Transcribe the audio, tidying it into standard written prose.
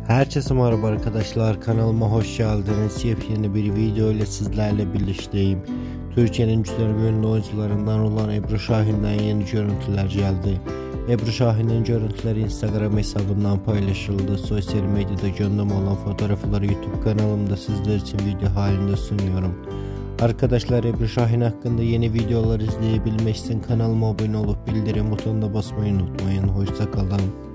Herkese merhaba arkadaşlar, kanalıma hoş geldiniz. Yepyeni bir video ile sizlerle birlikteyim. Türkiye'nin güzel ve ünlü oyuncularından olan Ebru Şahin'den yeni görüntüler geldi. Ebru Şahin'in görüntüleri Instagram hesabından paylaşıldı. Sosyal medyada gündem olan fotoğrafları YouTube kanalımda sizler için video halinde sunuyorum. Arkadaşlar, Ebru Şahin hakkında yeni videolar izleyebilmek için kanalıma abone olup bildirim butonuna basmayı unutmayın. Hoşça kalın.